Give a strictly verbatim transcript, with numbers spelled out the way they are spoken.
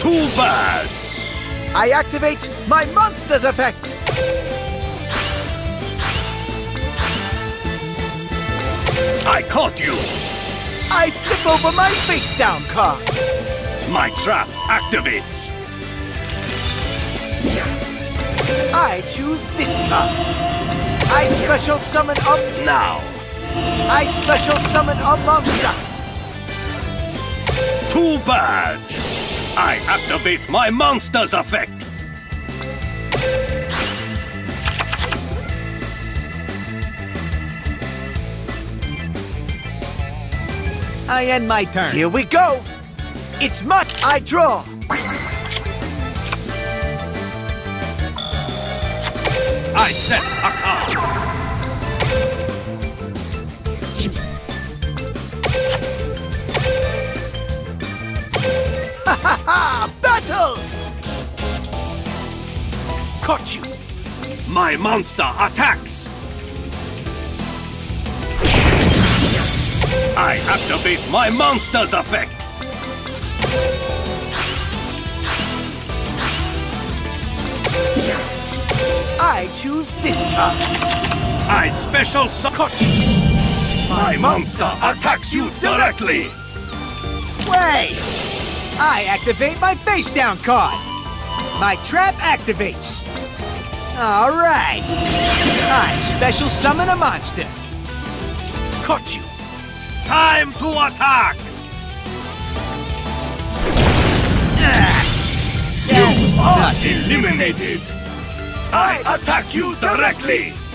Too bad! I activate my monster's effect! I caught you! I flip over my face down card! My trap activates! I choose this card! I special summon a... Now! I special summon a monster! Too bad! I activate my monster's effect! I end my turn. Here we go! It's my... I draw! I set a card! Ha ha ha! Battle! Caught you! My monster attacks! I activate my monster's effect! I choose this card! I special su- Caught you! My monster attacks you directly! Wait! I activate my face down card! My trap activates! Alright! I special summon a monster! Caught you! Time to attack! You are eliminated! I attack you directly!